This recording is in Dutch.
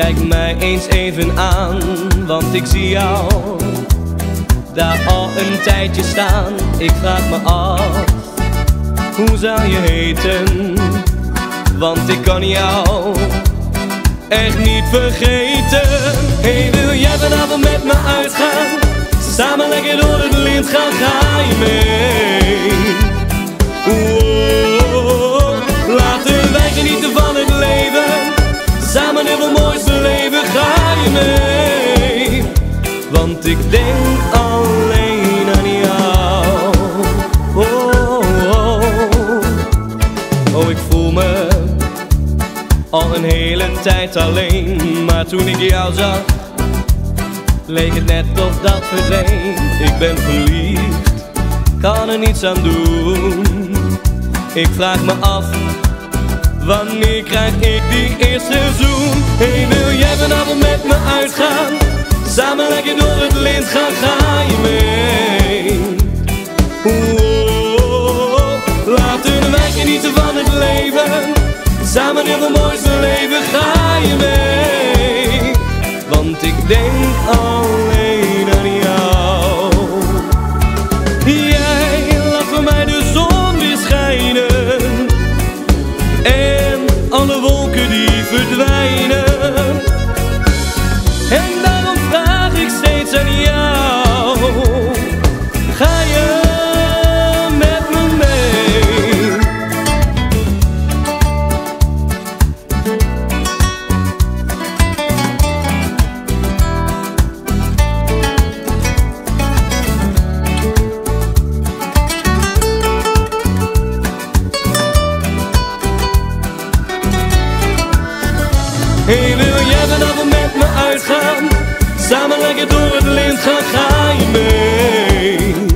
Kijk mij eens even aan, want ik zie jou daar al een tijdje staan. Ik vraag me af, hoe zou je heten? Want ik kan jou echt niet vergeten. Hey, wil jij vanavond met me uitgaan? Samen lekker door het lint gaan, ga je mee? Wow, laten wij genieten van het leven. Samen in het mooiste leven, ga je mee? Want ik denk alleen aan jou. Oh, oh, oh, ik voel me al een hele tijd alleen. Maar toen ik jou zag, leek het net of dat verdween. Ik ben verliefd, kan er niets aan doen. Ik vraag me af, wanneer krijg ik die eerste zoen? Hey, wil jij vanavond met me uitgaan? Samen lekker door het lint gaan, ga je mee? Oh, laten wij genieten van het leven. Samen in het mooiste leven, ga je mee? Want ik denk alleen aan jou. Jij laat voor mij de zon weer schijnen en alle wolken die verdwijnen. En daarom vraag ik steeds aan jou, ga je met me mee? Hey, wil jij vanavond met me uitgaan? Samen lekker door het lint gaan, ga je mee?